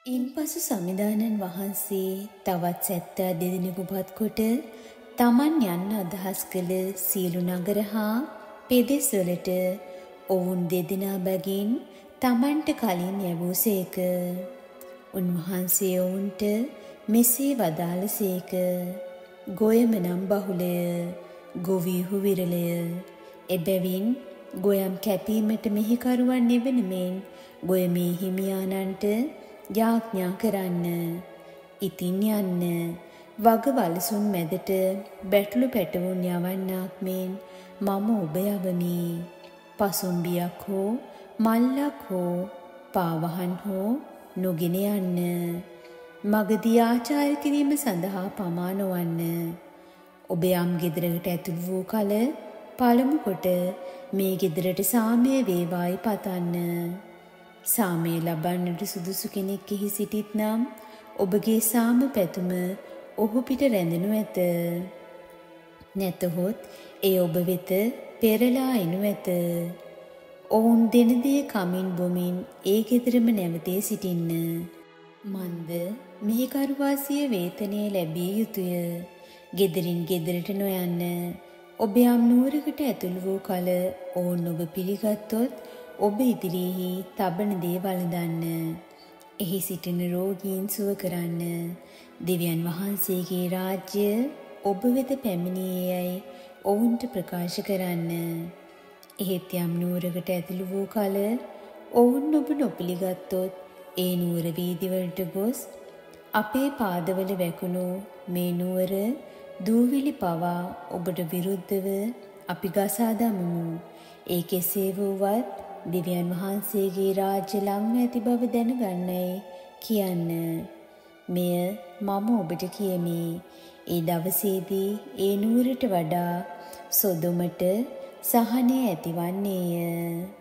ඉන්පසු සමිදානන් වහන්සේ තවත් 72 දෙනෙකු පත් කොට තමන් යන්න අදහස් කළ සියලු නගර හා පෙදෙස් වලට ඔවුන් දෙදෙනා බැගින් තමන්ට කලින් යැවූසේක. උන්වහන්සේ ඔවුන්ට මෙසේ වදාළසේක. ගොයම නම් බහුලය, ගොවීහු විරලය. එබැවින් ගොයම් කැපීමට මෙහෙකරුවන් නෙවන මෙන් ගොයමේ හිමියානන්ට යාඥා කරන්න. ඉතින් යන්න. වග වලසුන් මැදට බැටළු පැටවුන් යවන්නාක් මෙන් මම ඔබ යවමි. පසුම්බියක් හෝ මල්ලක් හෝ පාවහන් හෝ නොගෙන යන්න. මගදී ආචාර කිරීම සඳහා පමා නොවන්න. ඔබ යම් ගෙදරකට ඇතුළු වූ කල පළමු කොට මේ ගෙදරට සාමය වේවායි පතන්න. සාමය ලබන්නට සුදුසු කෙනෙක් එහි සිටිත් නම් ඔබගේ සාම පැතුම ඔහු පිට රැඳෙනු ඇත. නැතහොත් ඒ ඔබ වෙත පෙරලා එනු ඇත. ඔවුන් දෙන දේ කමින් බොමින් ඒ ගෙදරම නැවතී සිටින්න. මන්ද මෙහෙකරුවාසිය වේතනය ලැබිය යුතුය. ගෙදරින් ගෙදරට නොයන්න. ඔබ යම් නුවරකට ඇතුළු වූ කල ඔවුන් ඔබ පිළිගත්තොත් ඔබ ඉදිරියෙහි තබන දේ වළඳන්න. එහි සිටින රෝගීන් සුව කරන්න. දෙවියන් වහන්සේගේ රාජ්‍ය ඔබ වෙත පැමිණියේ යයි ඔවුන්ට ප්‍රකාශ කරන්න. එහෙත් යම් නුවරකට ඇතුළු වූ කල ඔවුන් ඔබ නොපිළිගත්තොත් ඒ නුවර වීදිවලට ගොස් අපේ පාදවල වැකුණු මේ නුවර දූවිලි පවා ඔබට විරුද්ධව අපි ගසා දමමු. ඒ කෙසේ වුවත් දෙවියන් වහන්සේගේ රාජ්‍ය ළඟ ඇති බව දැනගන්නයි කියන්න. මෙය මම ඔබට කියමි. ඒ දවසේදී ඒ නුවරට වඩා සොදොමට සහනය ඇතිවන්නේය.